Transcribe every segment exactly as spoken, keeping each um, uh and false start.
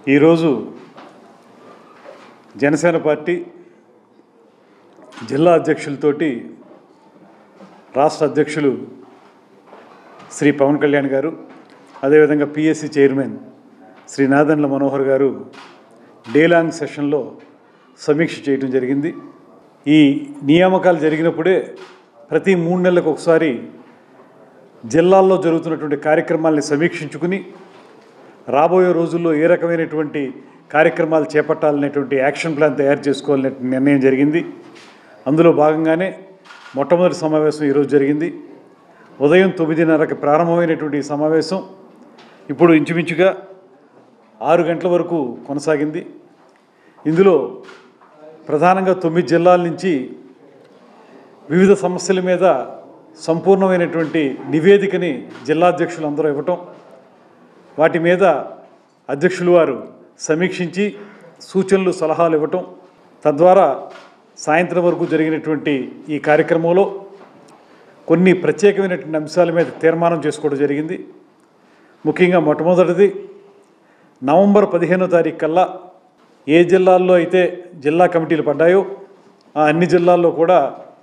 ఈరోజు జనసేన పార్టీ జిల్లా అధ్యక్షులతోటి రాష్ట్ర అధ్యక్షులు శ్రీ పవన్ కళ్యాణ్ గారు, అదేవిధంగా PSC chairman Shri Nadendla Manohar garu day long సెషన్లో సమీక్ష చేయడం జరిగింది. ఈ నియామకాలు జరిగినప్పుడే ప్రతి మూడు నెలలకు ఒకసారి జిల్లాల్లో జరుగుతున్నటువంటి కార్యక్రమాలని సమీక్షించుకుని రాబోయే రోజుల్లో ఏ రకమైనటువంటి కార్యక్రమాలు చేపట్టాలనేటువంటి యాక్షన్ ప్లాన్ తయారు చేసుకోవాలనే నిర్ణయం జరిగింది. అందులో భాగంగానే మొట్టమొదటి సమావేశం ఈరోజు జరిగింది. ఉదయం తొమ్మిదిన్నరకి ప్రారంభమైనటువంటి ఈ సమావేశం ఇప్పుడు ఇంచుమించుగా ఆరు గంటల వరకు కొనసాగింది. ఇందులో ప్రధానంగా తొమ్మిది జిల్లాల నుంచి వివిధ సమస్యల మీద సంపూర్ణమైనటువంటి నివేదికని జిల్లా అధ్యక్షులు అందరూ ఇవ్వటం, వాటి మీద అధ్యక్షులు వారు సమీక్షించి సూచనలు సలహాలు ఇవ్వటం, తద్వారా సాయంత్రం వరకు జరిగినటువంటి ఈ కార్యక్రమంలో కొన్ని ప్రత్యేకమైనటువంటి అంశాల మీద తీర్మానం చేసుకోవడం జరిగింది. ముఖ్యంగా మొట్టమొదటిది నవంబర్ పదిహేనో తారీఖు కల్లా ఏ జిల్లాల్లో అయితే జిల్లా కమిటీలు పడ్డాయో ఆ అన్ని జిల్లాల్లో కూడా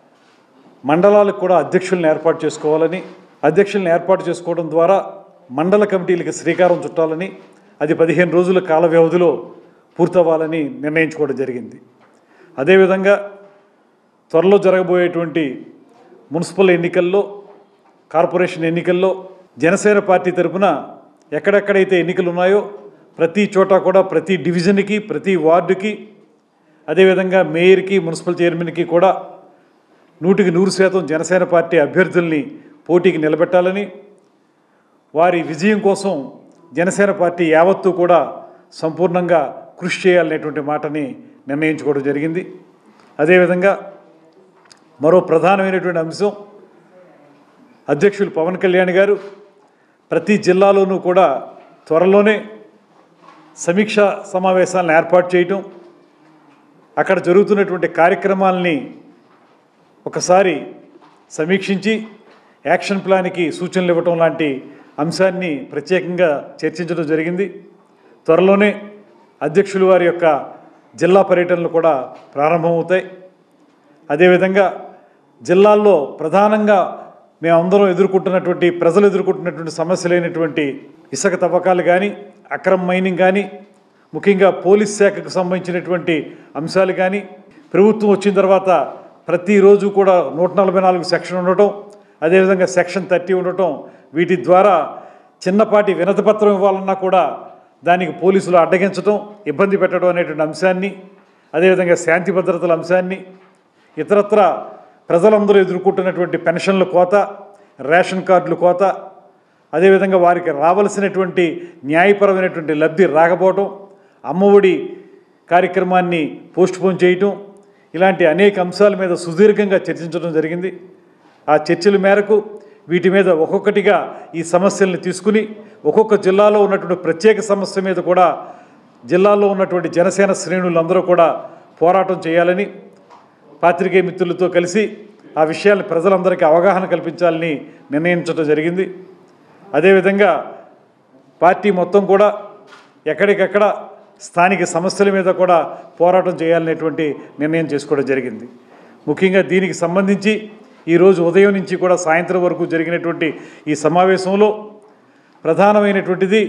మండలాలకు కూడా అధ్యక్షులను ఏర్పాటు చేసుకోవాలని, అధ్యక్షులను ఏర్పాటు చేసుకోవడం ద్వారా మండల కమిటీలకు శ్రీకారం చుట్టాలని, అది పదిహేను రోజుల కాల వ్యవధిలో పూర్తవ్వాలని నిర్ణయించుకోవడం జరిగింది. అదేవిధంగా త్వరలో జరగబోయేటువంటి మున్సిపల్ ఎన్నికల్లో, కార్పొరేషన్ ఎన్నికల్లో జనసేన పార్టీ తరఫున ఎక్కడెక్కడైతే ఎన్నికలు ఉన్నాయో ప్రతి చోట కూడా ప్రతి డివిజన్కి, ప్రతి వార్డుకి, అదేవిధంగా మేయర్కి, మున్సిపల్ చైర్మన్కి కూడా నూటికి నూరు శాతం జనసేన పార్టీ అభ్యర్థుల్ని పోటీకి నిలబెట్టాలని, వారి విజయం కోసం జనసేన పార్టీ యావత్తు కూడా సంపూర్ణంగా కృషి చేయాలనేటువంటి మాటని నిర్ణయించుకోవడం జరిగింది. అదేవిధంగా మరో ప్రధానమైనటువంటి అంశం, అధ్యక్షులు పవన్ కళ్యాణ్ గారు ప్రతి జిల్లాలోనూ కూడా త్వరలోనే సమీక్షా సమావేశాలను ఏర్పాటు చేయటం, అక్కడ జరుగుతున్నటువంటి కార్యక్రమాలని ఒకసారి సమీక్షించి యాక్షన్ ప్లాన్కి సూచనలు ఇవ్వటం లాంటి అంశాన్ని ప్రత్యేకంగా చర్చించడం జరిగింది. త్వరలోనే అధ్యక్షులు వారి యొక్క జిల్లా పర్యటనలు కూడా ప్రారంభమవుతాయి. అదేవిధంగా జిల్లాల్లో ప్రధానంగా మేమందరం ఎదుర్కొంటున్నటువంటి, ప్రజలు ఎదుర్కొంటున్నటువంటి సమస్యలైనటువంటి ఇసుక తవ్వకాలు కానీ, అక్రమ మైనింగ్ కానీ, ముఖ్యంగా పోలీస్ శాఖకు సంబంధించినటువంటి అంశాలు కానీ, ప్రభుత్వం వచ్చిన తర్వాత ప్రతిరోజు కూడా నూట నలభై నాలుగు సెక్షన్ ఉండటం, అదేవిధంగా సెక్షన్ థర్టీ ఉండటం, వీటి ద్వారా చిన్నపాటి వినతిపత్రం ఇవ్వాలన్నా కూడా దానికి పోలీసులు అడ్డగించడం, ఇబ్బంది పెట్టడం అనేటువంటి అంశాన్ని, అదేవిధంగా శాంతి భద్రతల అంశాన్ని, ఇతరత్ర ప్రజలందరూ ఎదుర్కొంటున్నటువంటి పెన్షన్ల కోత, రేషన్ కార్డుల కోత, అదేవిధంగా వారికి రావాల్సినటువంటి న్యాయపరమైనటువంటి లబ్ధి రాకపోవటం, అమ్మఒడి కార్యక్రమాన్ని పోస్ట్పోన్ చేయటం, ఇలాంటి అనేక అంశాల మీద సుదీర్ఘంగా చర్చించడం జరిగింది. ఆ చర్చల మేరకు వీటి మీద ఒక్కొక్కటిగా ఈ సమస్యల్ని తీసుకుని ఒక్కొక్క జిల్లాలో ఉన్నటువంటి ప్రత్యేక సమస్య మీద కూడా జిల్లాలో ఉన్నటువంటి జనసేన శ్రేణులందరూ కూడా పోరాటం చేయాలని పాత్రికేయ మిత్రులతో కలిసి ఆ విషయాన్ని ప్రజలందరికీ అవగాహన కల్పించాలని నిర్ణయించడం జరిగింది. అదేవిధంగా పార్టీ మొత్తం కూడా ఎక్కడికక్కడ స్థానిక సమస్యల మీద కూడా పోరాటం చేయాలనేటువంటి నిర్ణయం చేసుకోవడం జరిగింది. ముఖ్యంగా దీనికి సంబంధించి ఈరోజు ఉదయం నుంచి కూడా సాయంత్రం వరకు జరిగినటువంటి ఈ సమావేశంలో ప్రధానమైనటువంటిది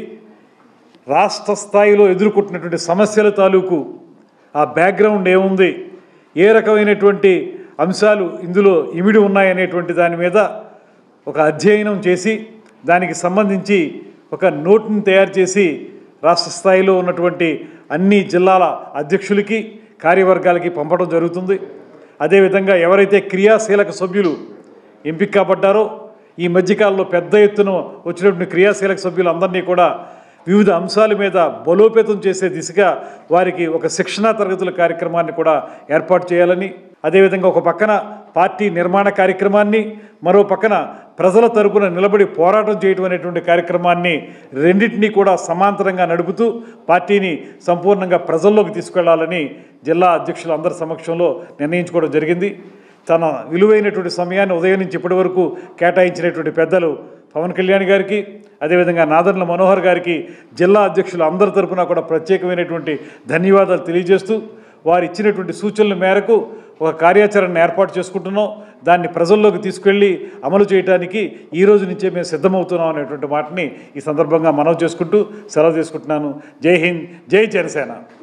రాష్ట్ర స్థాయిలో ఎదుర్కొంటున్నటువంటి సమస్యల తాలూకు ఆ బ్యాక్గ్రౌండ్ ఏముంది, ఏ రకమైనటువంటి అంశాలు ఇందులో ఇమిడి ఉన్నాయనేటువంటి దాని మీద ఒక అధ్యయనం చేసి దానికి సంబంధించి ఒక నోట్ని తయారు చేసి రాష్ట్ర స్థాయిలో ఉన్నటువంటి అన్ని జిల్లాల అధ్యక్షులకి, కార్యవర్గాలకి పంపడం జరుగుతుంది. అదేవిధంగా ఎవరైతే క్రియాశీలక సభ్యులు ఎంపిక కాబడ్డారో ఈ మధ్యకాలంలో పెద్ద ఎత్తున వచ్చినటువంటి క్రియాశీలక సభ్యులందరినీ కూడా వివిధ అంశాల మీద బలోపేతం చేసే దిశగా వారికి ఒక శిక్షణా తరగతుల కార్యక్రమాన్ని కూడా ఏర్పాటు చేయాలని, అదేవిధంగా ఒక పక్కన పార్టీ నిర్మాణ కార్యక్రమాన్ని, మరో పక్కన ప్రజల తరపున నిలబడి పోరాటం చేయడం అనేటువంటి కార్యక్రమాన్ని రెండింటినీ కూడా సమాంతరంగా నడుపుతూ పార్టీని సంపూర్ణంగా ప్రజల్లోకి తీసుకెళ్లాలని జిల్లా అధ్యక్షులు అందరి సమక్షంలో నిర్ణయించుకోవడం జరిగింది. తన విలువైనటువంటి సమయాన్ని ఉదయం నుంచి ఇప్పటి వరకు కేటాయించినటువంటి పెద్దలు పవన్ కళ్యాణ్ గారికి, అదేవిధంగా నాదెండ్ల మనోహర్ గారికి జిల్లా అధ్యక్షులు అందరి తరపున కూడా ప్రత్యేకమైనటువంటి ధన్యవాదాలు తెలియజేస్తూ, వారు ఇచ్చినటువంటి సూచనల మేరకు ఒక కార్యాచరణ ఏర్పాటు చేసుకుంటున్నాం. దాన్ని ప్రజల్లోకి తీసుకెళ్ళి అమలు చేయడానికి ఈ రోజు నుంచే మేము సిద్ధమవుతున్నాం అనేటువంటి మాటని ఈ సందర్భంగా మనవి చేసుకుంటూ సెలవు తీసుకుంటున్నాను. జై హింద్, జై జనసేన.